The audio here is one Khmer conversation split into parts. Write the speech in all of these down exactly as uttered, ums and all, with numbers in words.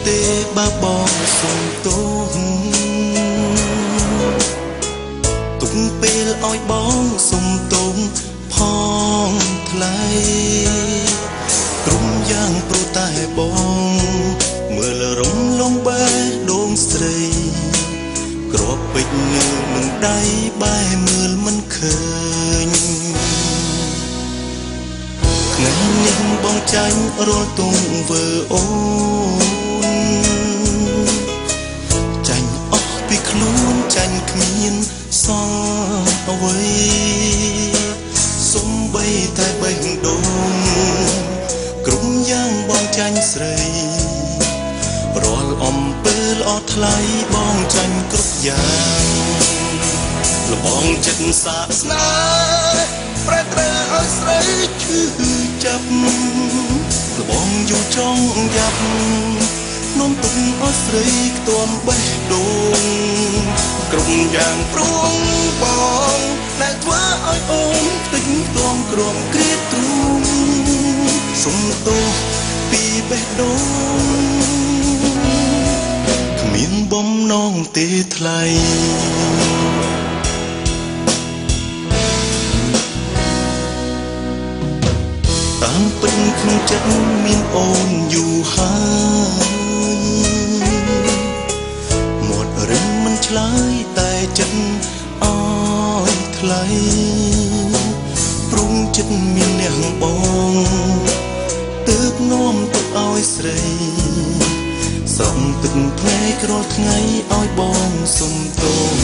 ទេបើបងសុំទោសទុកពេលឲ្យបងសុំទោសផងថ្លៃក្រុមយ៉ាងព្រោះតែបងមើលរំលងបែដងស្រីក្របពេជ្រនៅនឹងដៃបែមើលមិនឃើញថ្ងៃនេះបងចាញ់រាល់ទង្វើអូនចាញ់អស់ពីខ្លួនចាញ់គ្មានសល់អ្វីសំបីតែបេះដូងក្រុមយ៉ាងបងចាញ់ស្រីរាល់អំពើល្អថ្លៃបងចាញ់គ្រប់យ៉ាងលបងចិត្តសាស្នាប្រែត្រូវឲ្យស្រីឈឺចាប់លបងយូរចង់យ៉ាប់នំទុំឲ្យស្រីខ្ទាំបេះដូងគ្រប់យ៉ាងព្រួងបងដែលធ្វើឲ្យអូនខ្ទេចខ្ទាំក្រំគ្រាទ្រូងសុំទោសពីបេះដូងគ្មានបំណងទេថ្លៃតាមពិតក្នុងចិត្តមានអូនយូរហើយមាត់រឹងមិនឆ្លើយតែចិត្តអើយថ្លៃព្រមចិត្តមានអ្នកបងទើបនាំទុកឲ្យស្រីស្រង់ទឹកភ្នែករាល់ថ្ងៃឲ្យបងសុំទោស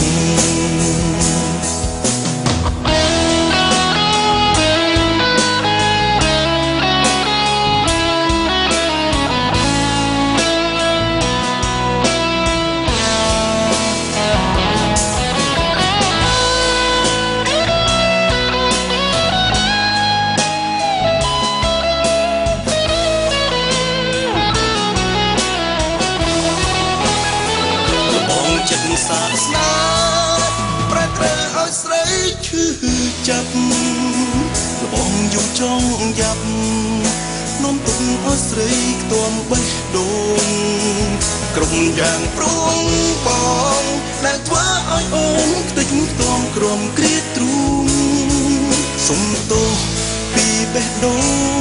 សាស្នាប្រែត្រូវឲ្យស្រីឈឺចាប់លបងយូរចង់យ៉ាប់នំទុំឲ្យស្រីខ្ទាំបេះដូងគ្រប់យ៉ាងព្រួងបងដែលធ្វើឲ្យអូនខ្ទេចខ្ទាំក្រំគ្រាទ្រូងសុំទោសពីបេះដូង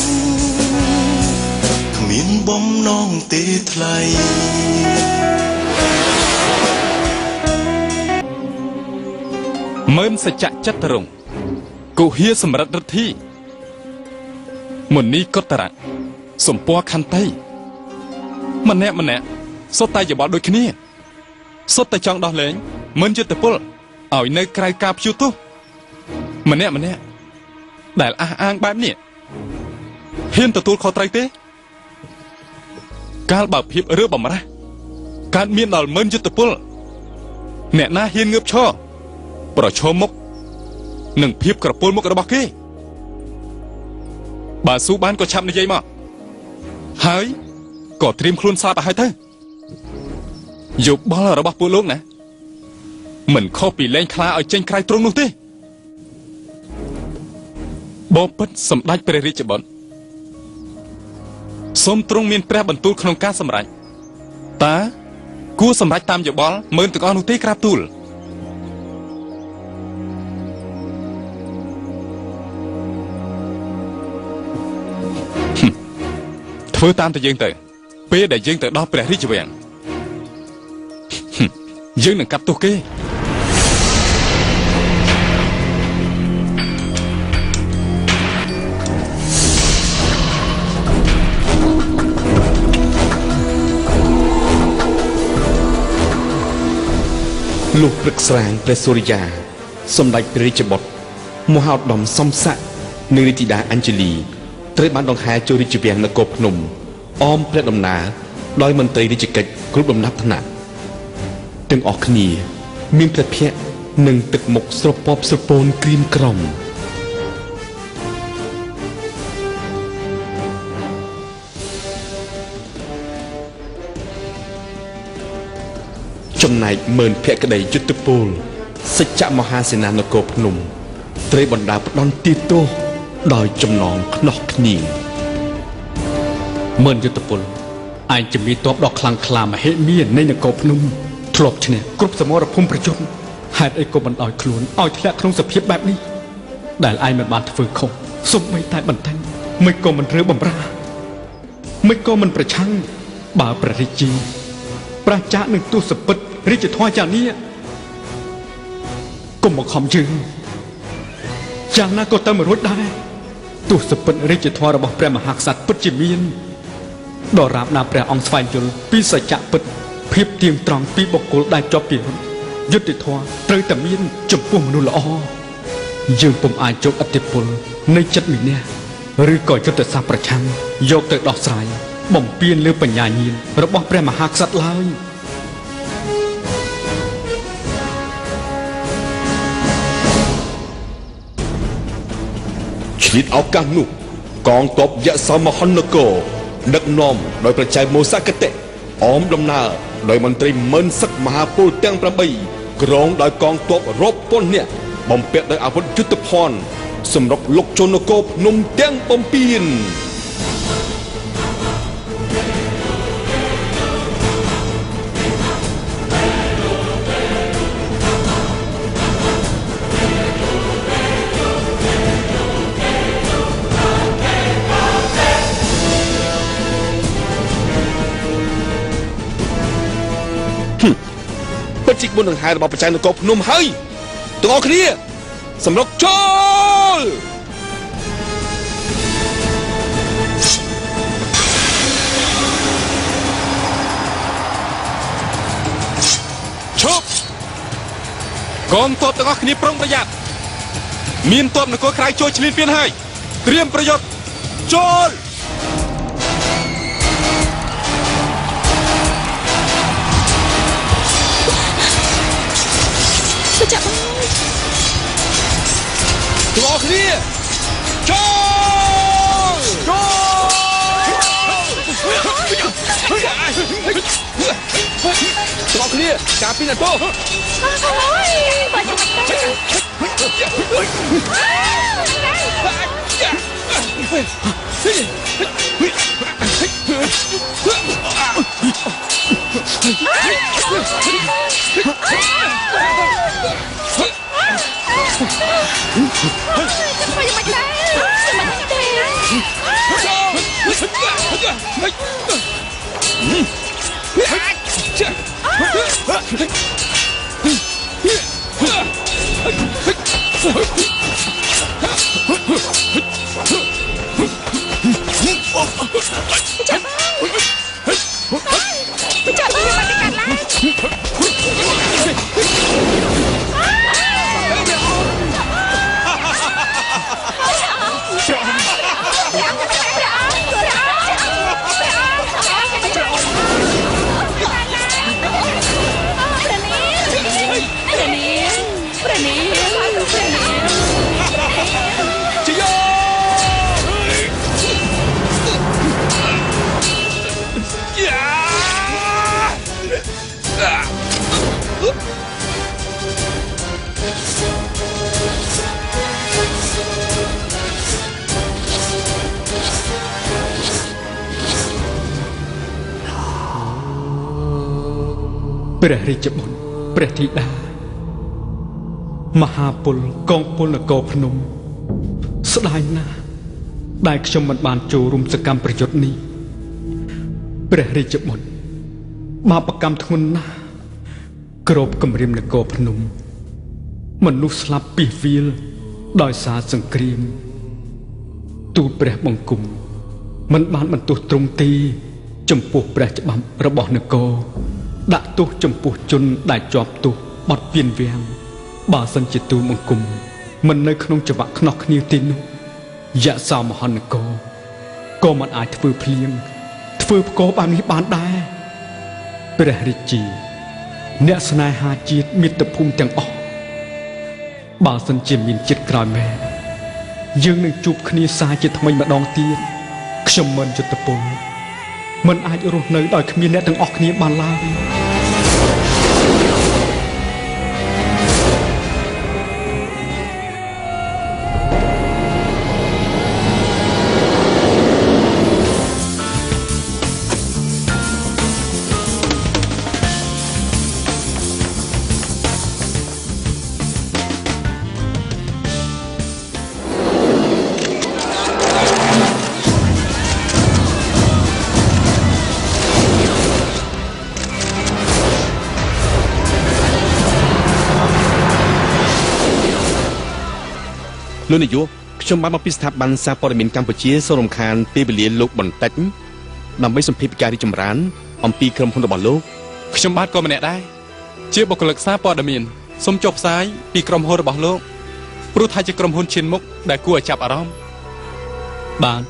គ្មានបំណងទេថ្លៃមើលសច្ចៈចិត្តរងគុហាសម្រិទ្ធរិទ្ធីមុនីកុត្តរៈសម្ពរខន្តីម្នាក់ម្នាក់សុទ្ធតែយោបល់ដូចគ្នាសុទ្ធតែចង់ដោះលែងមិនយុទ្ធពលឲ្យនៅក្រៅការព្យួរទោសម្នាក់ម្នាក់ដែលអះអាងបែបនេះហ៊ានទទួលខុសត្រូវទេកាលបើភាពរើបំរាស់កើតមានដល់មិនយុទ្ធពលអ្នកណាហ៊ានងើបឈរប្រឈមមុខនឹងភាពក្រពុលមុខរបស់គេបើស៊ូបានក៏ឆាប់និយាយមកហើយក៏ត្រៀមខ្លួនស្លាប់ឲ្យទៅយោបល់របស់ពួកលោកណាមិនខុសពីលែងខ្លាឲ្យចេញក្រៅទ្រង់នោះទេបបិទ្ធសម្ដេចព្រះរាជបុត្រសូមទ្រង់មានព្រះបន្ទូលក្នុងការសម្រេចតើគួរសម្រេចតាមយោបល់មើលទាំងអស់នោះទេក្រាបទូលធ្វើតាមតែយើងទៅពេលដែលយើងទៅដល់ព្រះរាជវាំងយើងនឹងកាត់ទោសគេលោកព្រឹកស្រាងព្រះសូរិយាសម្ដេចព្រះរាជបុត្រមហោត្តមសំស័កនិងរាជធីតាអញ្ជលីត្រូវបានដង្ហែចូលរាជវាំងនគរភ្នំអមព្រះដំណើរដោយមន្ត្រីរាជកិច្ចគ្រប់ដំណាប់ថ្នាក់ទាំងអស់គ្នាមានព្រះភ័ក្ត្រនិងទឹកមុខស្រពាប់ស្រពោនក្រៀមក្រំចំណែកម៉ឺនភក្តីយុទ្ធពលសច្ចមហាសេនានគរភ្នំត្រូវបណ្ដាផ្ដន់ទីទោសដោយចំណងខ្នោះគ្នាម៉ឺនយុទ្ធពលឯងจะมีទ័ពដ៏ខ្លាំងក្លាមហិមានៃនគរភ្នំធ្លាប់ឈ្នះគ្រប់សមរភូមិប្រជជនហេតុអីក៏មិនឲ្យខ្លួនឲ្យធ្លាក់ក្នុងសភាពបែបនេះដែលឯងមិនបានធ្វើខុសសូម្បីតែបន្តិចមិនក៏មិនរើបំរាមិនក៏មិនប្រឆាំងបើព្រះរាជាប្រជានឹងទស្សពិតរាជធម៌ចានេះកុំមកខំយើងយ៉ាងណាក៏ទៅមិនរួចដែរទស្សពិតរាជធម៌របស់ព្រះមហាក្សត្រពិតជាមានដរាបណាព្រះអង្គស្វែងយល់ពីសច្ចៈពិតភាពទៀងត្រង់ពីបុគ្គលដែលជាប់ពីយុទ្ធធម៌ត្រូវតែមានចំពោះមនុស្សល្អយើងពុំអាចយកអធិពលនៃចិត្តមីនេះឬក៏យុទ្ធសាស្ត្រប្រឆាំងយកទៅដោះស្រាយបំពេញលើបញ្ញាញាណរបស់ព្រះមហាក្សត្រឡើយឆ្លៀតឱកាសនោះកងទ័ពយសោមហនគរដឹកនាំដោយប្រជ័យមោសកតិអមដំណើរដោយមន្ត្រីម៉ឺនសឹកមហាពលទាំងប្រាំបីក្រងដោយកងទ័ពរាប់ពាន់នាក់បំពាក់ដោយអាវុធយុទ្ធភ័ណ្ឌសម្រាប់លុកចូលនគរភ្នំទាំងបំពេញពិតជាមុនដង្ហែរបស់បច្ចេកនគរភ្នំហើយទាំងអស់គ្នាសម្រុកចូលឈប់កងទ័ពទាំងអស់គ្នាប្រុងប្រយ័ត្នមានទ័ពនគរក្រៅចូលឈ្លានពានហើយត្រៀមប្រយុទ្ធចូលចាប់បងទាំងអស់គ្នាចូលចូលទាំងអស់គ្នាការពីណាតោអូយបើចាំព្រះរាជបុត្រព្រះធីតាមហាពលកងពលនគរភ្នំស្ដាយណាស់ដែលខ្ញុំមិនបានចូលរួមសកម្មប្រយុទ្ធនេះព្រះរាជបុត្របាបកម្មធ្ងន់ណាស់ក្របគម្រាមនគរភ្នំមនុស្សស្លាប់ពីវាលដោយសារសង្គ្រាមទូលព្រះបង្គំមិនបានបន្ទោសទ្រង់ទេចំពោះព្រះច្បាប់របស់នគរដាក់ទោសចំពោះជនដែលជាប់ទោសបទពៀនវាំងបើសិនជាទូលបង្គំមិននៅក្នុងច្បាប់ខ្នោះគ្នាទេនោះយសោមហនគរក៏មិនអាចធ្វើភ្លៀងធ្វើផ្គរបែបនេះបានដែរព្រះរាជាអ្នកស្នេហាជាតិមាតុភូមិទាំងអស់បើសិនជាមានជាតិក្រោយមែនយើងនឹងជួបគ្នាសារជាថ្មីម្ដងទៀតខ្ញុំមិនយុទ្ធពលមិនអាចរស់នៅដោយគ្មានអ្នកទាំងអស់គ្នាបានឡើយលោកនាយកខ្ញុំបានមកពីស្ថាប័នសារព័ត៌មានកម្ពុជាសូមរំខានពេលវេលាលោកបន្តិចដើម្បីសម្ភាសពីការរីចម្រើនអំពីក្រុមហ៊ុនរបស់លោកខ្ញុំបាទក៏ម្នាក់ដែរជាបុគ្គលិកសារព័ត៌មានសូមចុះផ្សាយពីក្រុមហ៊ុនរបស់លោកព្រោះថាជាក្រុមហ៊ុនឈានមុខដែលគួរឲ្យចាប់អារម្មណ៍បាទ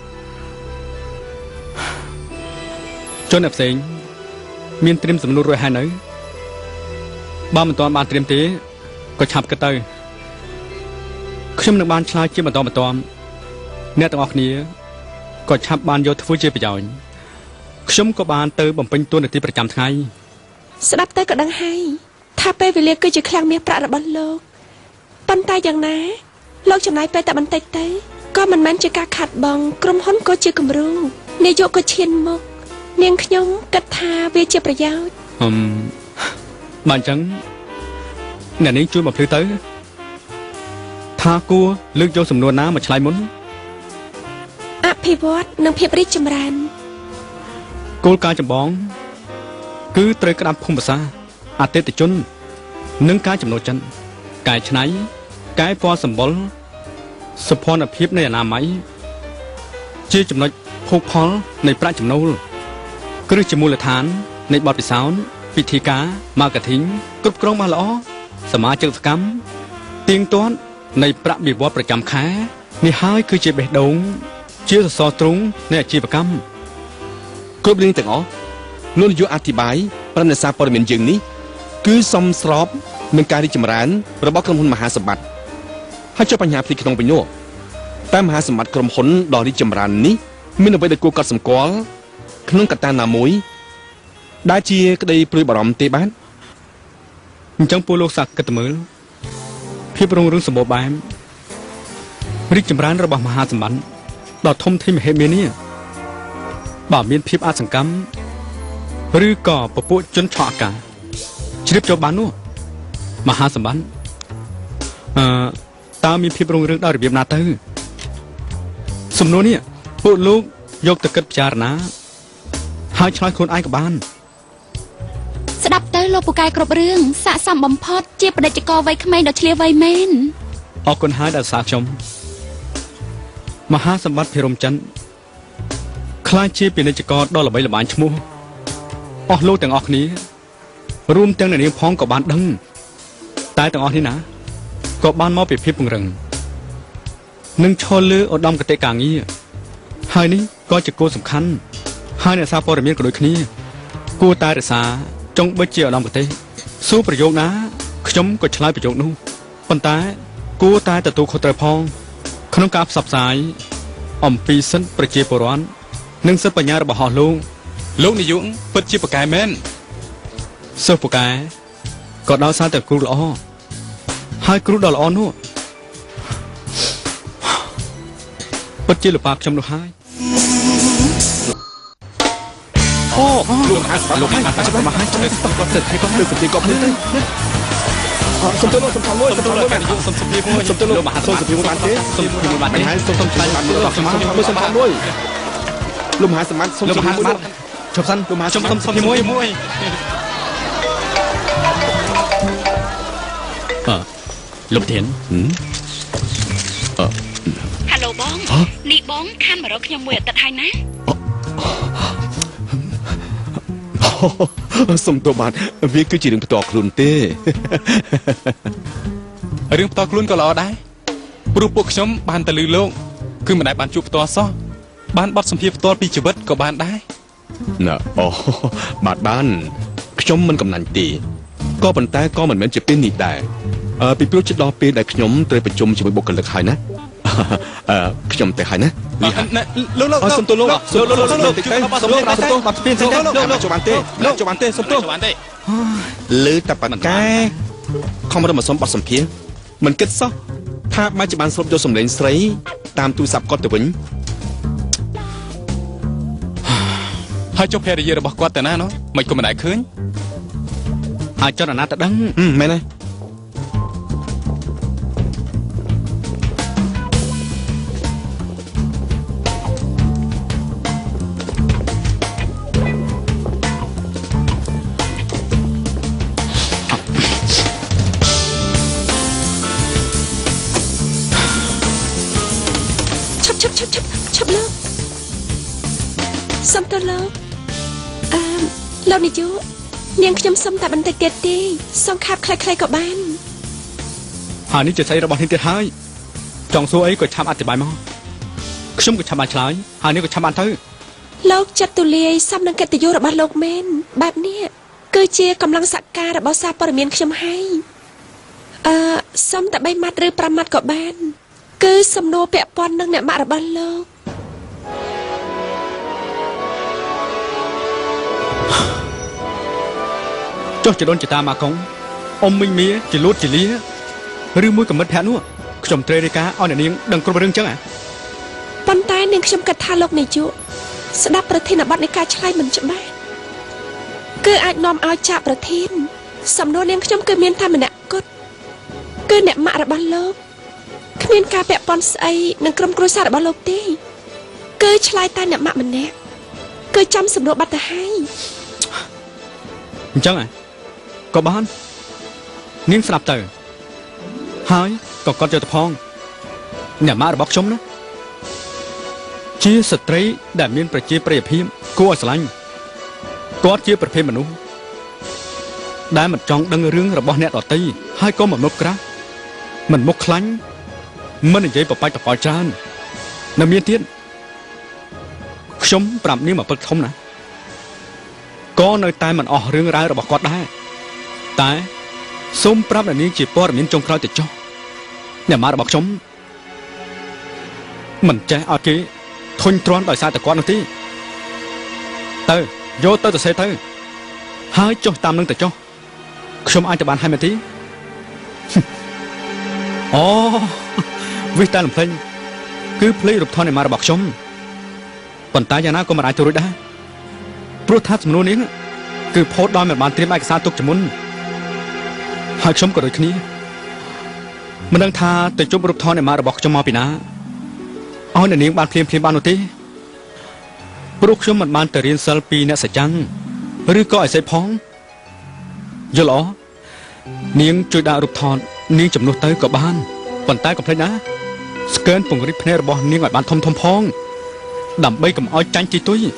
ជនអ្នកផ្សេងមានត្រៀមសំណួររួចហើយនៅបើមិនទាន់បានត្រៀមទេក៏ឆាប់គិតទៅខ្ញុំនឹងបានឆ្លើយជាបន្តបន្ទាប់អ្នកទាំងអស់គ្នាក៏ឆាប់បានយកធ្វើជាប្រយោជន៍ខ្ញុំក៏បានទៅបំពេញតួនាទីប្រចាំថ្ងៃស្ដាប់ទៅក៏ដឹងហើយថាពេលវេលាគឺជាឃ្លាំងមាសប្រាក់របស់លោកប៉ុន្តែយ៉ាងណាលោកចំណាយពេលតែបន្តិចទៅក៏មិនមែនជាការខាត់បងក្រុមហ៊ុនក៏ជាគំរូនាយកក៏ឈានមកនាងខ្ញុំគិតថាវាជាប្រយោជន៍ហឹមបើអញ្ចឹងអ្នកនាងជួយមកភ្លឺទៅថាគួរលើកយកសំណួរណាមកឆ្លើយមុនអភិវឌ្ឍនិងភាពរីកចម្រើនគោលការណ៍ចម្បងគឺត្រូវក្តាប់ភូមិសាស្ត្រអតិថិជននិងការចំណូលចិនកែច្នៃកែពណ៌សម្បុរសុភណភាពនៃអនាម័យជាចំណុចភោគផលនៃប្រាក់ចំណូលគ្រឹះជាមូលដ្ឋាននៃបទពិសោធន៍ពិធីការ marketing គ្រប់គ្រងបានល្អសមាជិកសកម្មទៀងទាត់នៃប្រាក់បៀវត្សប្រចាំខែនេះហើយគឺជាបេះដូងជាសសរទ្រូងនៃអាជីវកម្មគ្រប់រឿងទាំងអស់លោកនាយកអធិប្បាយប្រធានសារព័ត៌មានយើងនេះគឺសមស្របនឹងការរីកចម្រើនរបស់ក្រុមហ៊ុនមហាសម្បត្តិហើយចុះបញ្ហាផ្ទៃក្នុងវិញនោះតែមហាសម្បត្តិក្រុមហ៊ុនដ៏រីកចម្រើននេះមានអ្វីដែលគួរកត់សម្គាល់ក្នុងកត្តាណាមួយដែលជាក្តីព្រួយបារម្ភទេបាទអញ្ចឹងពួកលោកសាកគិតទៅមើលភាពរុងរឿងសម្បូរបែបរីកចម្រើនរបស់មហាសម្បត្តិដ៏ធំធេងមហិមានេះបើមានភាពអសកម្មឬក៏ពពួកជនឆក់អាកាសជ្រាបចូលបាននោះមហាសម្បត្តិអឺតើមានភាពរុងរឿងដល់របៀបណាទៅសំណួរនេះពួកលោកយកទៅគិតពិចារណាហើយឆ្លើយខ្លួនឯងក៏បានស្ដាប់ទៅលោកពូកែគ្រប់រឿងស័ក្តិសមបំផុតជាបដិជករវ័យក្មេងដ៏ឆ្លៀវវៃមែនអរគុណហើយដែលសាខ្ញុំមហាសម្បត្តិភិរមច័ន្ទខ្លាចជាពាណិជ្ជករដ៏ល្បីល្បាញឈ្មោះអស់លោកទាំងអស់គ្នារួមទាំងអ្នកនាងផងក៏បានដឹងតែទាំងអស់នេះណាក៏បានមកពីភាពពង្រឹងនិងឈលលើឧត្តមគតិការងារហើយនេះក៏ជាគោលសំខាន់ហើយអ្នកសារព័ត៌មានក៏ដូចគ្នាគួរតែរក្សាចុងបិទជាឧត្តមគតិសួរប្រយោគណាខ្ញុំក៏ឆ្លើយប្រយោគនោះប៉ុន្តែគួរតែទទួលខុសត្រូវផងក្នុងការផ្សព្វផ្សាយអំពីសិទ្ធិប្រជាពលរដ្ឋនិងសិទ្ធិបញ្ញារបស់អស់លោកលោកនាយកពិតជាប្រកែមែនសិស្សប្រកែក៏ដោយសារតែគ្រូល្អហើយគ្រូដ៏ល្អនោះពិតជាលំបាកខ្ញុំនោះហើយអូលោកអាសលោកអាសចាំមកហើយចាំទៅគាត់ទៅឲ្យគាត់លើកសម្ភារគាត់ទៅសុំទៅលោកសុំផងមួយសុំទៅលោកសុំសម្ភារមួយសុំទៅលោកមហាសុំសម្ភារមួយបានទេសុំសម្ភារមួយបានទេហើយសុំសុំឆ្លៃបានមួយសុំមួយសុំផងមួយលោកមហាសម្បត្តិសុំសម្ភារមួយជប់សិនលោកមហាសុំសុំសម្ភារមួយមួយអឺលោកធានអឺហាឡូបងនេះបងខានមករកខ្ញុំមួយអាទិត្យហើយណាសុំទោសបាទវាគឺជារឿងផ្ទាល់ខ្លួនទេរឿងផ្ទាល់ខ្លួនក៏ល្អដែរព្រោះពួកខ្ញុំបានទៅលឺលោកគឺមិនដែលបានជួបផ្ទាល់សោះបានបទសម្ភាសន៍ផ្ទាល់ពីជីវិតក៏បានដែរណាអូបាទបានខ្ញុំមិនកំណាញ់ទេក៏ប៉ុន្តែក៏មិនមែនជាពេលនេះដែរអឺពីព្រោះជិតដល់ពេលដែលខ្ញុំត្រូវប្រជុំជាមួយបុគ្គលិកហើយណាអឺខ្ញុំទៅហើយណាលោកលោកសុំទោសលោកលោកលោកលោកលោកទៅសុំទោសសុំទោសបាត់ស្ពានទៅលោកចូលបានទេលោកចូលបានទេសុំទោសបានទេលើតែប៉ាកែខំរំមកសុំបាត់សម្ភារមិនគិតសោះថាបានជាបានស្រូបយកសម្លេងស្រីតាមទូរស័ព្ទគាត់ទៅវិញហើយចុះភរិយារបស់គាត់ទៅណានោះមិនក៏មិនដែលឃើញអាចចត់អាណាទៅដឹងមែនទេសុំទៅលោកអឺលោកនាយកនាងខ្ញុំសុំតែបន្តិចទៀតទេសង្ខាប់ខ្លីៗក៏បានហើយនេះជាស្អីរបស់នេះទៀតហើយចង់សួរអីក៏ឆាប់អធិប្បាយមកខ្ញុំក៏ឆាប់បានឆ្លើយហើយនេះក៏ឆាប់បានទៅលោកចិត្តទូលាយសំនឹងកិត្តិយសរបស់លោកមែនបែបនេះគឺជាកម្លាំងសក្ការរបស់សារព័ត៌មានខ្ញុំហើយអឺសុំតែបីម៉ាត់ឬប្រាំម៉ាត់ក៏បានគឺសំណួរពាក់ព័ន្ធនឹងអ្នកម៉ាក់របស់លោកចុះចដូនចតាម៉ាកុងអ៊ំមីងមៀជាលួតជាលាឬមួយកំមិតភ័ក្រនោះខ្ញុំត្រូវរាយការណ៍ឲ្យអ្នកនាងដឹងគ្រប់រឿងចឹងហ៎ប៉ុន្តែនាងខ្ញុំគិតថាលោកនាយកស្ដាប់ប្រធានបទនៃការឆ្លើយមិនច្បាស់គឺអាចនាំឲ្យចាក់ប្រធានសំណួរនាងខ្ញុំគឺមានតែម្នាក់គត់គឺអ្នកម៉ាក់របស់លោកគ្មានការពាក់ព័ន្ធស្អីនឹងក្រុមគ្រួសាររបស់លោកទេគឺឆ្លើយតែអ្នកម៉ាក់ម្នាក់គឺចំសំណួរបាត់ទៅហើយអញ្ចឹងហ៎ក៏បាននាងស្ដាប់ទៅហើយក៏កត់យកទៅផងអ្នកម៉ាក់របស់ខ្ញុំណាជាស្ត្រីដែលមានប្រជាប្រិយភាពគួរឲ្យស្រឡាញ់គាត់ជាប្រភេទមនុស្សដែលមិនចង់ដឹងរឿងរបស់អ្នកដទៃហើយក៏មិនមុខក្រាស់មិនមុខខ្លាញ់មិននិយាយបបាច់បបល់ច្រើននៅមានទៀតខ្ញុំប្រាប់នាងមកពិតធំណាក៏នៅតែមិនអស់រឿងរ៉ាវរបស់គាត់ដែរតែសូមប្រាប់នាងជាព័ត៌មានចុងក្រោយទៅចុះអ្នកម៉ាក់របស់ខ្ញុំមិនចេះឲ្យគេធុញទ្រាន់ដោយសារតែគាត់នោះទេទៅយកទៅទៅសេទៅហើយចុះតាមនឹងទៅចុះខ្ញុំអាចទៅបានហើយមែនទេអូវិសតែលំភ្លេងគឺភ្លេចរូបថតនៃម៉ារបស់ខ្ញុំប៉ុន្តែយ៉ាងណាក៏មិនអាចទៅរួចដែរព្រោះថាសំណួរនេះគឺផូតដោយមិនបានត្រៀមឯកសារទុកជាមុនហើយខ្ញុំក៏ដូចគ្នាមិនដឹងថាទៅជុំរូបថតនៃម៉ារបស់ខ្ញុំមកពីណាឲ្យអ្នកនាងបានភ្លាមភ្លាមបាននោះទេព្រោះខ្ញុំមិនបានទៅរៀនសិលពីអ្នកសច្ចាំងឬក៏អីសេផងយល់អនាងជួយដាក់រូបថតនាងចំនួនទៅក៏បានប៉ុន្តែកុំភ្លេចណាស្កែនពង្រីកភ្នែករបស់នាងឲ្យបានធំធំផងដើម្បីកុំឲ្យចាញ់ទីទុយ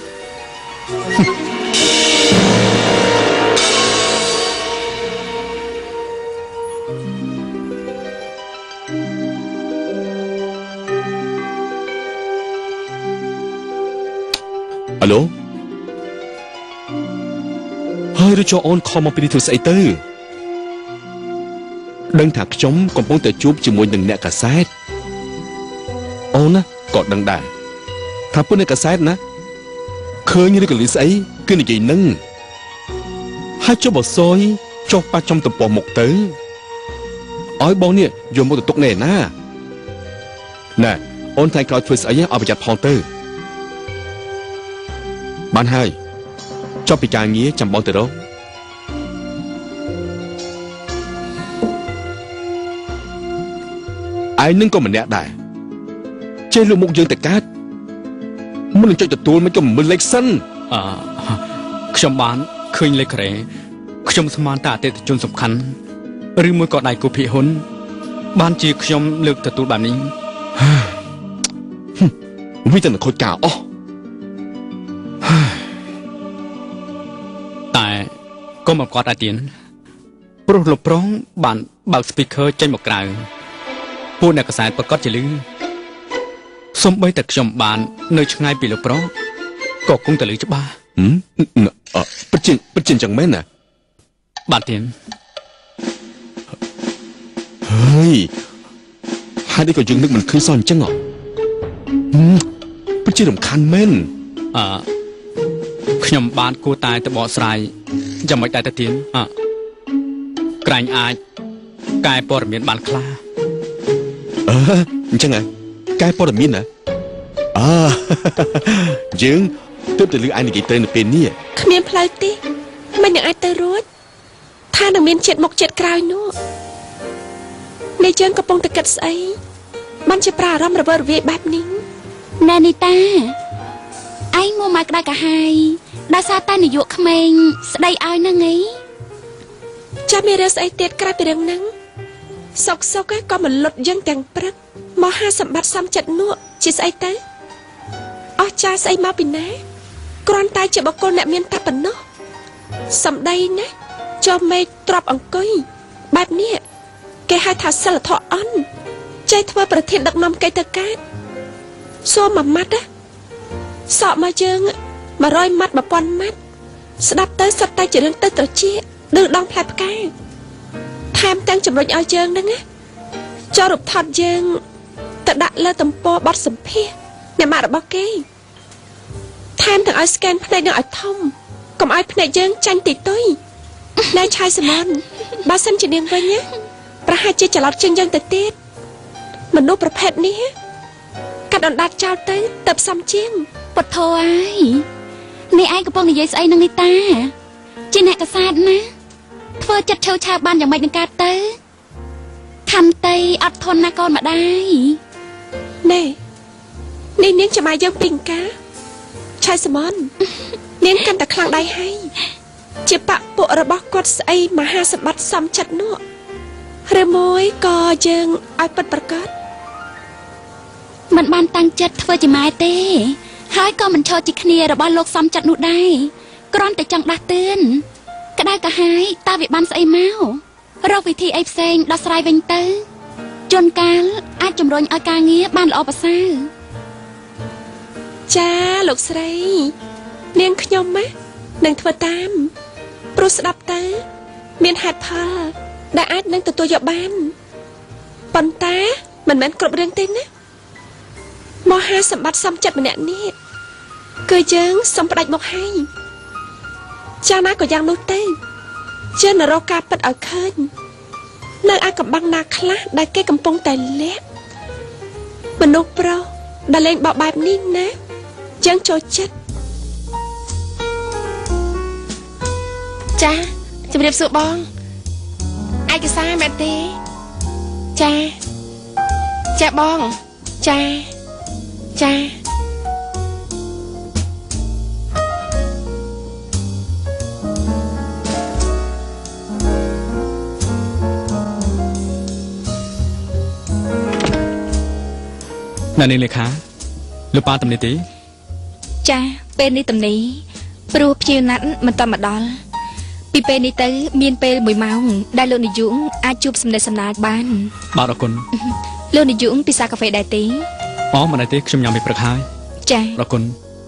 អាឡូហើយឬចុះអូនខំមកពីនេះធ្វើស្អីទៅដឹងថាខ្ញុំកំពុងតែជួបជាមួយនឹងអ្នកកាសែតអូនណាក៏ដឹងដែរថាពួកអ្នកកាសែតណាឃើញឬក៏លឺស្អីគឺនិយាយនឹងហើយចុះបើសយចុះប៉ះចំទំព័រមុខទៅឲ្យបងនេះយកមកទៅទុកណែណាណែអូនថ្ងៃក្រោយធ្វើស្អីឲ្យប្រយ័ត្នផងទៅបានហើយចុះពីការងារចាំបងទៅរកឯងនឹងក៏ម្នាក់ដែរចេះលុបមុខយើងទៅកើតមុននឹងចុចទទួលមិនក៏មើលលេខសិនអឺខ្ញុំបានឃើញលេខក្រែខ្ញុំស្មានតែអតិថិជនសំខាន់ឬមួយក៏ដៃគូភិហ៊ុនបានជាខ្ញុំលើកទទួលបែបនេះវាតែខូចការអស់តែក៏មកគាត់ដែរទៀតព្រោះលោកប្រងបានបើក speaker ចេញមកក្រៅពួកអ្នកកសែតប្រកាសជាលឺសំបីតែខ្ញុំបាននៅឆ្ងាយពីលោកប្រងក៏គង់តែលឺច្បាស់ហឹមពិតជាពិតជាចឹងមែនណាបាទទៀតហើយហើយនេះក៏យើងនឹកមិនឃើញសោះអញ្ចឹងហ៎ពិតជារំខានមែនអឺខ្ញុំបានគួរតែទៅបកស្រាយយ៉ាងម៉េចដែរទៅទៀតអឺក្រែងអាចកែព័ត៌មានបានខ្លះអឺអញ្ចឹងហ៎កែព័ត៌មានណាអើយើងទើបតែលឺឯងនិយាយទៅនៅពេលនេះគ្មានផ្លូវទេមិននឹងអាចទៅរួចថានឹងមានជាតិមុខជាតិក្រោយនោះអ្នកយើងកំពុងតែគិតស្អីបានជាប្រារម្ភរវើរវាយបែបនេះណែនីតាឯងមកមកក្តៅកាហាយដោយសារតែនាយកក្មេងស្ដីឲ្យហ្នឹងឯងចាំមានរឿងស្អីទៀតក្រៅពីរឿងហ្នឹងសុកសុកក៏មិនលុតយើងទាំងព្រឹកមហាសម្បត្តិសំចិត្តនោះជាស្អីទៅអស់ចាស្អីមកពីណាគ្រាន់តែជាបុគ្គលអ្នកមានតែប៉ុណ្ណោះសម្ដីណាចូលមេទ្របអង្គុយបែបនេះគេហៅថាសិលធម៌អន់ចេះធ្វើប្រធានដឹកនាំកិច្ចទៅកើតសូមមួយម៉ាត់ណាសក់មកយើងមួយរយម៉ាត់មួយពាន់ម៉ាត់ស្ដាប់ទៅសុទ្ធតែជារឿងទៅត្រជាដូចដងផ្លែផ្កាថែមទាំងជំរុញឲ្យយើងហ្នឹងណាចូលរូបថតយើងទៅដាក់លើទំព័របទសម្ភាសន៍អ្នកម៉ាក់របស់គេថែមទាំងឲ្យស្កេនភ្នែកនឹងឲ្យធំកុំឲ្យភ្នែកយើងចាញ់តិចតុយណែឆាយសមនបើសិនជានាងវិញណាប្រហែលជាច្រឡោតជាងយើងទៅទៀតមនុស្សប្រភេទនេះកាត់អណ្ដាតចោលទៅទៅផ្សំជាងពុទ្ធោអើយនេះឯងកំពុងនិយាយស្អីនឹងនេះតាជាអ្នកកសាតណាធ្វើចិត្តឈើឆាវបានយ៉ាងម៉េចនឹងកើតទៅខំតៃអត់ធន់ណាកូនម្ដាយណែនេះនាងចាំឲ្យយើងពីងកាឆាយសមននាងកាន់តែខ្លាំងដៃហើយជាបពពួករបស់គាត់ស្អីមហាសម្បត្តិសំចិត្តនោះឬមួយក៏យើងឲ្យពិតប្រកបមិនបានតាំងចិត្តធ្វើជាម៉ែទេហើយក៏មិនឈរជាគ្នារបស់លោកសំចិត្តនោះដែរគ្រាន់តែចង់ដាស់តឿនក្តៅកាហាយតើវាបានស្អីមករកវិធីអីផ្សេងដោះស្រាយវិញទៅជួនកាលអាចជំរុញឲ្យការងារបានល្អប្រសើរចាលោកស្រីនាងខ្ញុំណានឹងធ្វើតាមព្រោះស្ដាប់ទៅមានហេតុផលដែលអាចនឹងទទួលយកបានប៉ុន្តែមិនមែនគ្រប់រឿងទេណាមហាសម្បត្តិសំចិត្តម្នាក់នេះគឺយើងសំផ្ដាច់មកហើយយ៉ាងណាក៏យ៉ាងនោះទេជានរកការពិតឲ្យឃើញនៅឯកំបាំងណាខ្លះដែលគេកំពុងតែលាក់មនុស្សប្រុសដែលលេងបបបែបនេះណាយើងចូលចិត្តចាជម្រាបសួរបងឯកសារមែនទេចាចាបងចាចាណែនាងលេខាលោកប៉ាតំនេះទេចាពេលនេះតំនេះព្រោះភ្ញៀវណាត់មិនតមកដល់ពីពេលនេះទៅមានពេលមួយម៉ោងដែលលោកនាយកអាចជួបសម្ដេចសម្ដេចបានបាទអរគុណលោកនាយកពិសាកាហ្វេដែរទេអូមិនដែរទេខ្ញុំញ៉ាំពីព្រឹកហើយចាអរគុណ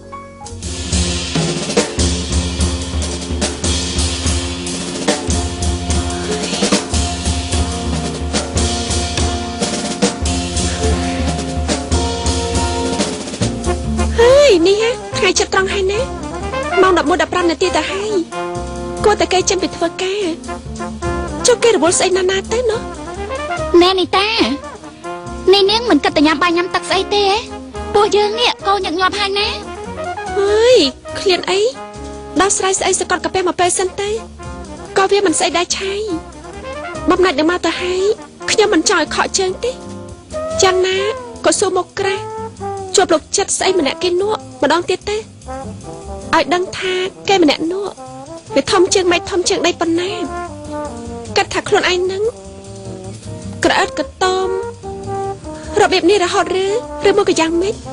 នេះថ្ងៃចិត្តត្រង់ហើយណាម៉ោង ដប់មួយ ដប់ប្រាំ នាទីទៅហើយគួរតែគេចេញពីធ្វើការចុះគេរវល់ស្អីណាណាទៅណោះណែនីតានេះនាងមិនគិតតែញ៉ាំបាយញ៉ាំទឹកស្អីទេពួកយើងនេះកូនញឹកញាប់ហើយណាអើយឃ្លានអីដោះស្រាយស្អីសកត់កាពះមកពេលសិនទៅក៏វាមិនស្អីដែរឆៃបំណាច់នឹងមកទៅហើយខ្ញុំមិនចង់ឲ្យខកជើងទេយ៉ាងណាក៏សួរមកក្រាស់ជួបលោកចិត្តស្អីម្នាក់គេនោះម្ដងទៀតទេឲ្យដឹងថាគេម្នាក់នោះវាធំជាងម៉េចធំជាងដីប៉ុណ្ណាគិតថាខ្លួនឯងនឹងក្រអើតកតមរបៀបនេះរហូតឬឬមកក៏យ៉ាងម៉េច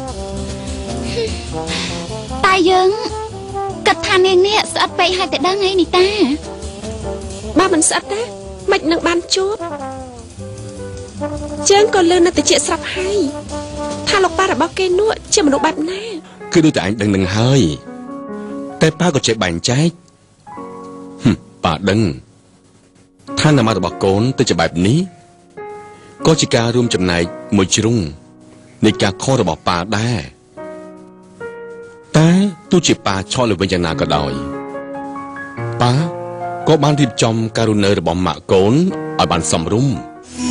តែយើងគិតថានាងនេះស្អិតពេកហើយតែដឹងអីនីតាបើមិនស្អិតទេមិននឹងបានជួបជើងក៏លឿននៅតិចស្រាប់ហើយថាលោកប៉ារបស់គេនោះជាមនុស្សបែបណាគឺដូចតែអញដឹងនឹងហើយតែប៉ាក៏ចេះបែងចែកប៉ាដឹងថានាមរបស់កូនទៅជាបែបនេះក៏ជាការរួមចំណែកមួយជ្រុងនៃការខុសរបស់ប៉ាដែរតែទោះជាប៉ាឆោតលើវិញយ៉ាងណាក៏ដោយប៉ាក៏បានរៀបចំការរស់នៅរបស់ម៉ាក់កូនឲ្យបានសមរម្យ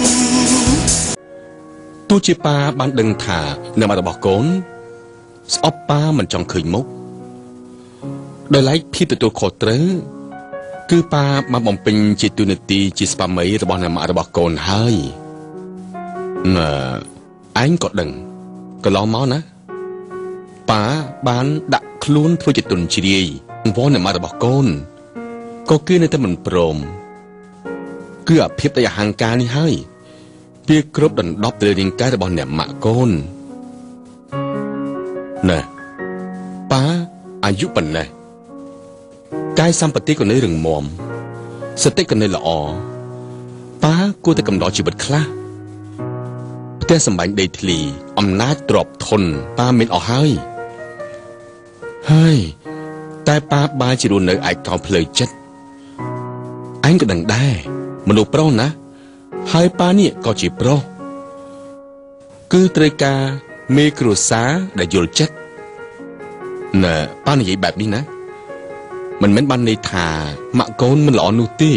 ទោះជាប៉ាបានដឹងថានាមរបស់កូនស្អប់ប៉ាមិនចង់ឃើញមុខដោយឡែកភាពទទួលខុសត្រូវគឺប៉ាបានបំពេញជាទូនាទីជាស្វាមីរបស់នាមរបស់កូនហើយណែឯងក៏ដឹងកន្លងមកណាប៉ាបានដាក់ខ្លួនធ្វើជាទុនជ្រាយវល់នាមរបស់កូនក៏គឺនៅតែមិនព្រមគឺអាភាពតែអហង្ការនេះហើយវាគ្រប់ដណ្ដប់ទៅលើរាងកាយរបស់អ្នកម៉ាក់កូនណែប៉ាអាយុប៉ុណ្ណេះកាយសម្បត្តិក៏នៅរឹងមាំសតិក៏នៅល្អប៉ាគួរតែកំដរជីវិតខ្លះផ្ទះសម្បែងដីធ្លីអំណាចទ្រព្យធនប៉ាមានអស់ហើយហើយតែប៉ាបែរជារស់នៅឯកោផ្លូវចិត្តអញក៏ដឹងដែរមនុស្សប្រុសណាហើយប៉ានេះក៏ជាប្រុសគឺត្រូវការមេគ្រួសារដែលយល់ចិត្តណែប៉ានិយាយបែបនេះណាមិនមែនបានន័យថាម៉ាក់កូនមិនល្អនោះទេ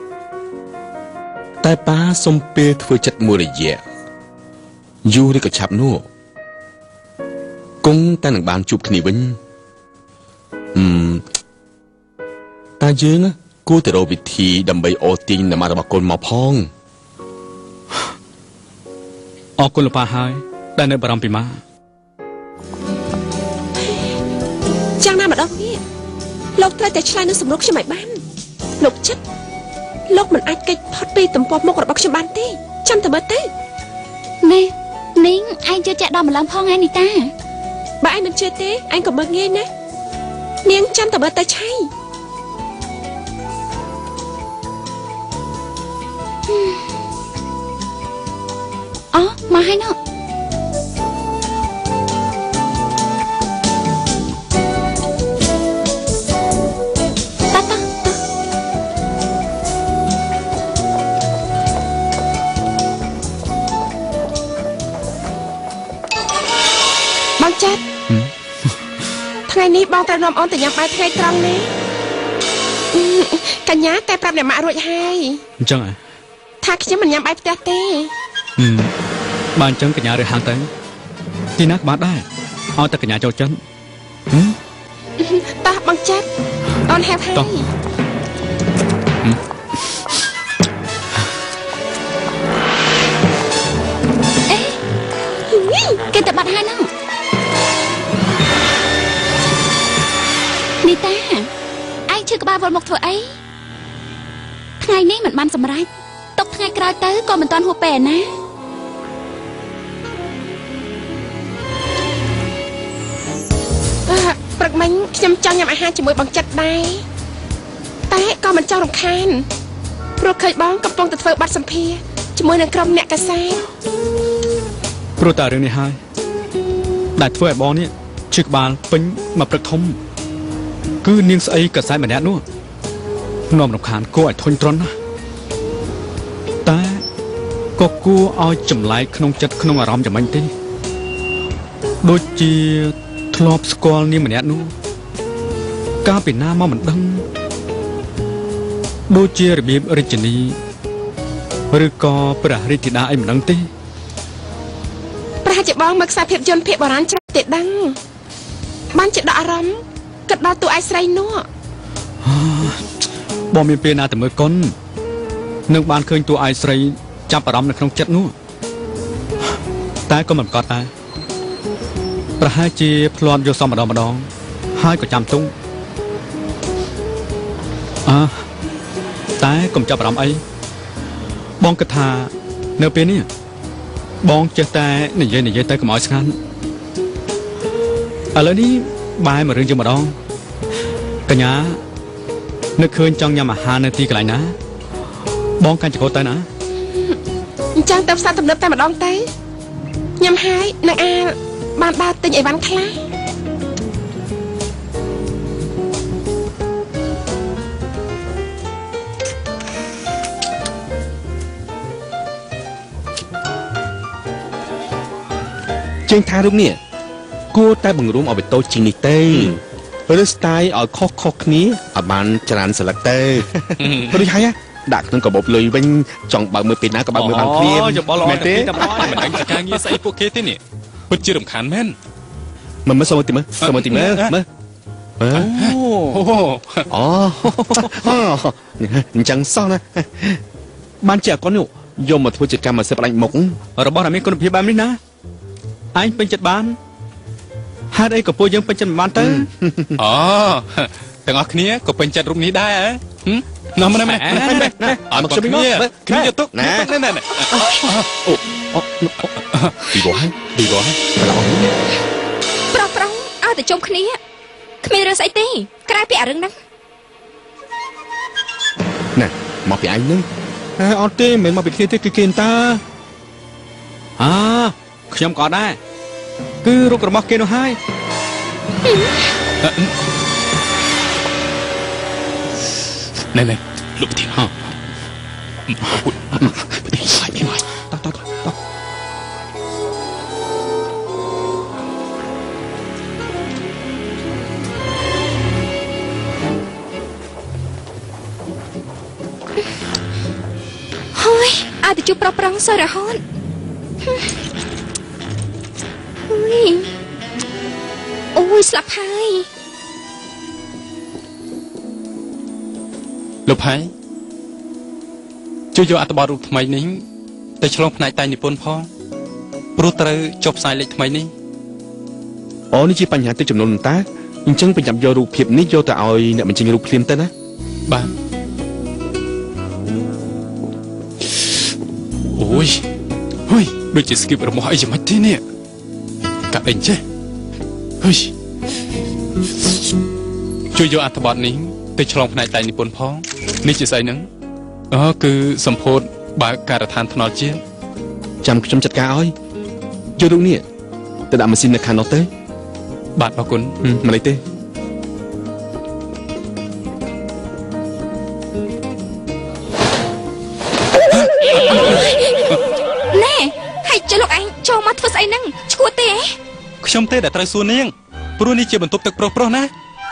តែប៉ាសុំពេលធ្វើចិត្តមួយរយៈយូរឬក៏ឆាប់នោះគង់តែនឹងបានជួបគ្នាវិញហឹមតែយើងគួរតែរកវិធីដើម្បីអូសទាញនូវរបស់កូនមកផងអរគុណលោកប៉ាហើយដែលនៅបារម្ភពីម៉ាយ៉ាងណាម្ដងនេះលោកត្រូវតែឆ្លើយនឹងសំណួរខ្ញុំឲ្យបានលោកចិត្តលោកមិនអាចកិច្ចផុតពីទំព័រមុខរបស់ខ្ញុំបានទេចាំតែមើលទៅនេះនាងឯងជឿជាក់ដល់ម្លឹងផងឯនីតាបើឯងមិនជឿទេឯងក៏មើលងាយណានាងចាំតែមើលទៅឆៃអូមកហើយណោះចិត្តថ្ងៃនេះបងត្រូវនាំអូនទៅញ៉ាំបាយថ្ងៃត្រង់ណាកញ្ញាតែប្រាប់អ្នកម៉ាក់រួចហើយអញ្ចឹងហ៎ថាខ្ញុំមិនញ៉ាំបាយផ្ទះទេបើអញ្ចឹងកញ្ញារើសហាងទៅទីណាក៏បានដែរឲ្យតែកញ្ញាចូលចិត្តតោះបងចិត្តអូនហេបហើយអេគេទៅបាត់ហើយណោះនីតាឯងឈឺក្បាលវល់មកធ្វើអីថ្ងៃនេះមិនបានសម្រេចទុកថ្ងៃក្រោយទៅក៏មិនទាន់ហួសពេលណាព្រឹកមិញខ្ញុំចង់ញ៉ាំអាហារជាមួយបងចិត្តដែរតែក៏មិនចង់រំខានព្រោះឃើញបងកំពុងតែធ្វើបទសម្ភាសន៍ជាមួយនឹងក្រុមអ្នកកាសែតព្រោះតែរឿងនេះហើយដែលធ្វើឲ្យបងនេះឈឺក្បាលពេញមកព្រឹកធំគឺនាងស្អីកាសែតម្នាក់នោះនាំរំខានគួរឲ្យធុញទ្រាន់ណាស់តែក៏គួរឲ្យចម្លែកក្នុងចិត្តក្នុងអារម្មណ៍យ៉ាងម៉េចទេដូចជាធ្លាប់ស្គាល់នាងម្នាក់នោះកាលពីណាមកមិនដឹងដូចជារបៀបរាជិនីឬក៏ព្រះរាជធីតាអីមិនដឹងទេប្រហែលជាបងមើលខ្សែភាពយន្តភាគបុរាណច្រើនទេដឹងបានជាដកអារម្មណ៍គិតដល់តួឯកស្រីនោះបងមានពេលណាទៅមើលកុននឹងបានឃើញតួឯកស្រីចាប់អារម្មណ៍នៅក្នុងចិត្តនោះតែក៏មិនប្រកាសដែរប្រហែលជាធ្លាប់យកសំម្ដងម្ដងហើយក៏ចាំទុំអើតែកុំចាប់អារម្មណ៍អីបងគិតថានៅពេលនេះបងចេះតែនិយាយនិយាយទៅកុំឲ្យស្ងាត់ឥឡូវនេះបាយមករឿងជាម្ដងកញ្ញានឹកឃើញចង់ញ៉ាំអាហារនៅទីកន្លែងណាបងកាន់ចង្កូតទៅណាអញ្ចឹងទៅផ្សារទំនើបតែម្ដងទៅញ៉ាំហើយនឹងអាបានដើរទិញអីវ៉ាន់ខ្លះជាងថារូបនេះគួរតែបង្រួមឲ្យបិទតូចជាងនេះទេឬស្ទាយឲ្យខុសខុសគ្នាឲ្យបានច្រើនស្លឹកទៅរួចហើយដាក់ក្នុងកាបូបលុយវិញចង់បើកមើលពេលណាក៏បើកមើលបានព្រាមអូយកបល្អមែនទេតែបងមិនដឹងការងារស្អីពួកគេទេនេះពិតជារំខានមែនមើលមើលសុំមើលទីមើលសុំមើលទីមើលមើលអូអូអញ្ចឹងសោះណាបានជាអកូននេះយកមកធ្វើជាកម្មសិទ្ធិផ្ដាច់មុខរបស់ដែលមានគុណភាពបែបនេះណាឯងពេញចិត្តបានហេតុអីក៏ពួកយើងពេញចិត្តមិនបានទៅអូទាំងអស់គ្នាក៏ពេញចិត្តរូបនេះដែរហ៎នោះមិនមែនអត់ខ្ញុំគ្នាគ្នាយកទុកណាណែណែអូអូពីវ៉ាពីវ៉ាប្រុសប្រុសឲ្យតែជុំគ្នាគ្មានរឿងស្អីទេក្រៅពីអារឿងហ្នឹងណែមកពីឯងនឹងហេអត់ទេមិនមែនមកពីគ្នាទេគឺគេតាអាខ្ញុំក៏ដែរគឺរូបរបស់គេនោះហើយណែណែលោកប្រធានហ៎ស្លាយមកតោះតោះតោះហើយអាចទៅជួបប្រុសប្រងសើរហូតអូយអូយស្លាប់ហើយលោកផៃជួយយកអត្ថបទរូបថ្មីនេះទៅឆ្លងផ្នែកតែនិពន្ធផងព្រោះត្រូវចុះផ្សាយលេខថ្មីនេះអូនេះជាបញ្ហាទឹកចំនួនតាអញ្ចឹងប្រចាំយករូបភាពនេះយកទៅឲ្យអ្នកបញ្ចេញរូបភ្លាមទៅណាបាទអូយហុយដូចជាស្គីបរបស់អីយ៉ាងម៉េចទេនេះកាត់អីចេះហុយជួយយកអត្ថបទនេះទៅឆ្លងផ្នែកតែនិពន្ធផងនេះជាស្អីហ្នឹងអឺគឺសម្ពោធបើកការដ្ឋានថ្នល់ជាតិចាំខ្ញុំចាត់ការឲ្យយករូបនេះទៅដាក់ម៉ាស៊ីននៅខាងនោះទៅបាទអរគុណមិនអីទេណែហើយចុះលោកឯងចូលមកធ្វើស្អីហ្នឹងឈួតទេខ្ញុំទេដែលត្រូវសួរនាងព្រោះនេះជាបន្ទប់ទឹកប្រុសប្រុសណា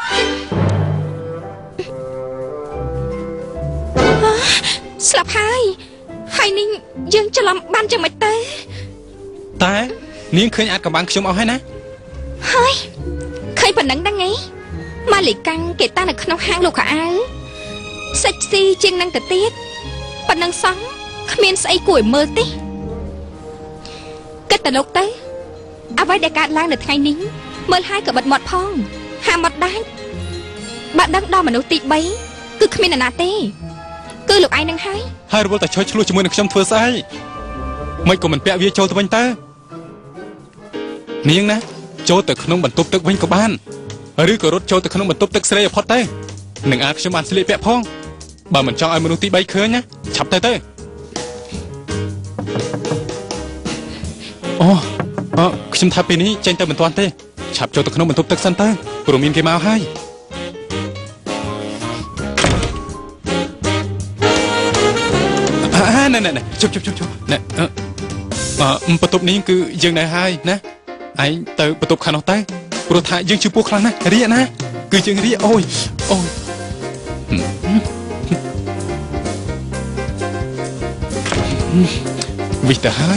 ស្លាប់ហើយហើយនាងយើងច្រឡំបានយ៉ាងម៉េចទៅតែនាងឃើញអាចកំបាំងខ្ញុំអស់ហើយណាហើយឃើញប៉ុណ្ណឹងហ្នឹងឯងម៉ាលីកាំងគេតាំងនៅក្នុងហាងលោកខោអាវសិចស៊ីជាងនឹងទៅទៀតប៉ុណ្ណឹងសោះគ្មានស្អីគួរឲ្យមើលទេគិតទៅលោកទៅអ្វីដែលកើតឡើងនៅថ្ងៃនេះមើលហើយក៏បិទមាត់ផងហាមាត់ដាច់បាត់ដឹងដល់មនុស្សទីបីគឺគ្មាននរណាទេគឺលោកឯងនឹងហើយហើយរវល់តែឈរឆ្លោះជាមួយនឹងខ្ញុំធ្វើស្អីមិនក៏មិនពាក់វាចូលទៅវិញទៅនាងណាចូលទៅក្នុងបន្ទប់ទឹកវិញក៏បានឬក៏រត់ចូលទៅក្នុងបន្ទប់ទឹកស្រីឲ្យផុតទៅនឹងអាចខ្ញុំបានស្លៀកពាក់ផងបើមិនចង់ឲ្យមនុស្សទីបីឃើញណាឆាប់ទៅទៅអូអឺខ្ញុំថាពេលនេះចេញទៅមិនទាន់ទេឆាប់ចូលទៅក្នុងបន្ទប់ទឹកសិនទៅព្រោះមានគេមកហើយណែណែណែជប់ជប់ជប់ជប់ណែអឺបន្ទប់នេះគឺយើងនៅហើយណាឯងទៅបន្ទប់ខាងនោះទៅព្រោះថាយើងជឿពោះខ្លាំងណាស់រៀកណាគឺយើងរៀកអូយអូយវិទៅហើយ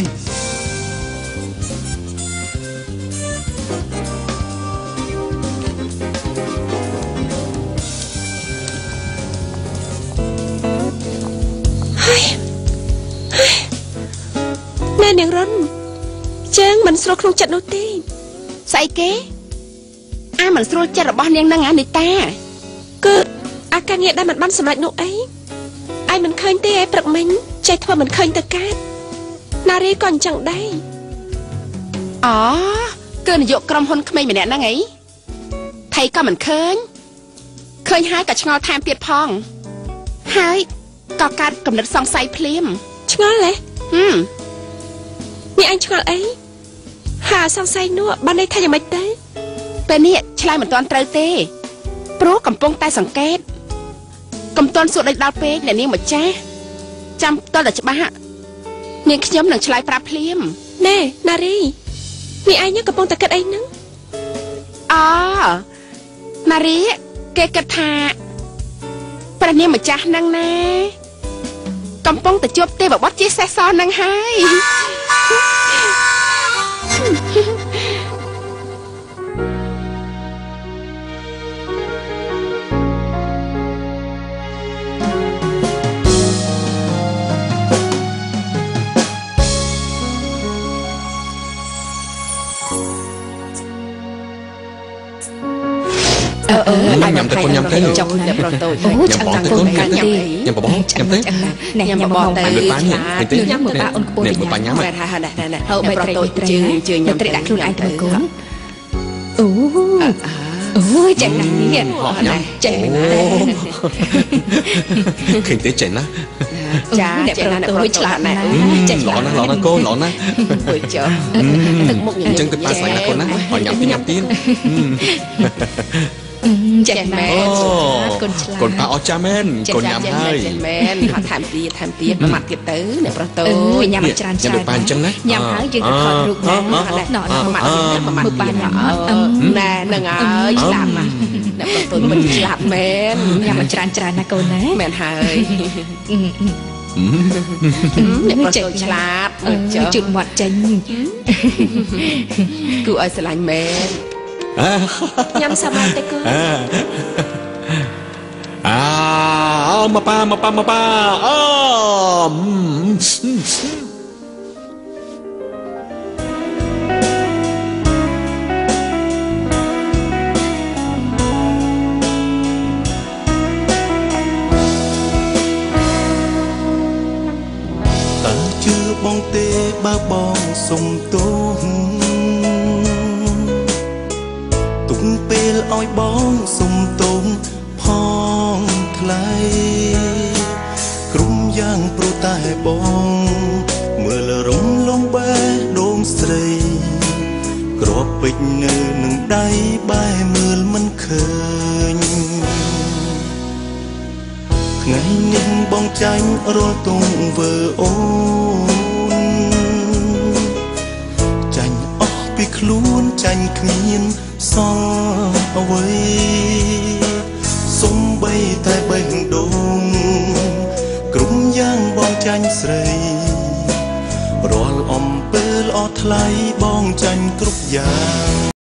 ណែនាងរុនជើងមិនស្រួលក្នុងចិត្តនោះទេស្អីគេអាមិនស្រួលចិត្តរបស់នាងនឹងអានីតាគឺអាការងារដែលមិនបានសម្រេចនោះអីឯងមិនឃើញទេឯព្រឹកមិញចេះធ្វើមិនឃើញទៅកើតណារីក៏អញ្ចឹងដែរអូគឺនាយកក្រុមហ៊ុនក្មេងម្នាក់ហ្នឹងអីថៃក៏មិនឃើញឃើញហើយក៏ឆ្ងល់ថែមទៀតផងហើយក៏កើតកំណត់សង្ស័យភ្លាមឆ្ងល់ហ៎ហឹមនេះអញឆ្ងល់អីហាសង្ស័យនោះបានន័យថាយ៉ាងម៉េចទៅពេលនេះឆ្លើយមិនទាន់ត្រូវទេព្រោះកំពុងតែសង្កេតកំទាន់សួរដូចដល់ពេកអ្នកនាងម្ចាស់ចាំតតែច្បាស់នាងខ្ញុំនឹងឆ្លើយប្រាប់ភ្លាមណែណារីនេះឯងកំពុងតែគិតអីហ្នឹងអូណារីគេគិតថាព្រះនាងម្ចាស់ហ្នឹងណាកំពុងតែជួបទេវបុត្រជាសេះសនឹងហើយអឺញ៉ាំទៅញ៉ាំទៅចង់ញ៉ាំប្រតូចអូចាំបងទៅញ៉ាំញ៉ាំបបញ៉ាំទៅញ៉ាំបបទៅលើបាញ់ទៅញ៉ាំមើលបាអូនខ្ពស់ញ៉ាំមើលបាញ់ញ៉ាំហ่าៗៗហៅប្រតូចជើងជើងញ៉ាំត្រីដាក់ខ្លួនឯងទៅកូនអូអូយចាញ់ណាស់នេះចាញ់ណាស់ឃើញទេចេញណាចាអ្នកប្រុសតូចឆ្លាតណាស់ចាញ់ល្អណាស់ល្អណាស់កូនល្អណាស់ធ្វើចុះទឹកមុខញ៉ាំអញ្ចឹងទៅប៉ាស្លាញ់ណាកូនណាឲ្យញ៉ាំទីញ៉ាំទៀតចាញ់មែនកូនឆ្លាតកូនប៉ាអស់ចាស់មែនកូនញ៉ាំហើយចាញ់មែនហត់ថែមទៀតថែមទៀតមួយម៉ាត់ទៀតទៅអ្នកប្រុសតូចអូយញ៉ាំច្រើនច្រើនញ៉ាំដូចប៉ាអញ្ចឹងណាញ៉ាំហើយយើងទៅថតរូបណាណ៎មួយម៉ាត់ទៀតមួយម៉ាត់ទៀតណែនឹងហើយឆ្លាតណាស់អ្នកប្រុសតូចមិនឆ្លាតមែនញ៉ាំច្រើនច្រើនណាកូនណាមែនហើយអ្នកប្រុសតូចឆ្លាតជុតមាត់ចេញគូឲ្យស្រឡាញ់មែនញ៉ាំសាបាយតែកូនអាមកប៉ាមកប៉ាមកប៉ាអូតើជឿបងទេបើបងសុំទោសទុំពេលឲ្យបងសុំទោសផងថ្លៃក្រុមយ៉ាងព្រោះតែបងមើលរំលងបែដងស្រីក្របពេជ្រនៅនឹងដៃបែមើលមិនឃើញថ្ងៃនេះបងចាញ់រលទងវើអូនចាញ់អស់ពីខ្លួនចាញ់គ្មានសល់អ្វីសំបីតែបេះដូងក្រុមយ៉ាងបងចាញ់ស្រីរាល់អំពើល្អថ្លៃបងចាញ់គ្រប់យ៉ាង